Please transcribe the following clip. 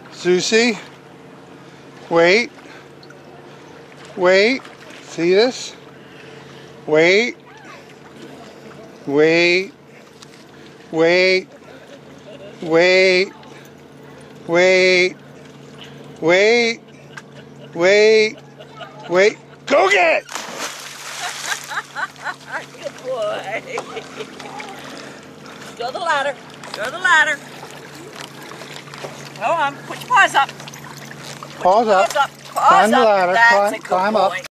Zeusy, wait. Wait. See this? Wait. Wait. Wait. Wait. Wait. Wait. Wait. Wait. Go get it! Good boy. Go the ladder. Go the ladder. Go on. Put your paws up. Paws up. Paws Climb the up. ladder. That's a good Climb boy. up.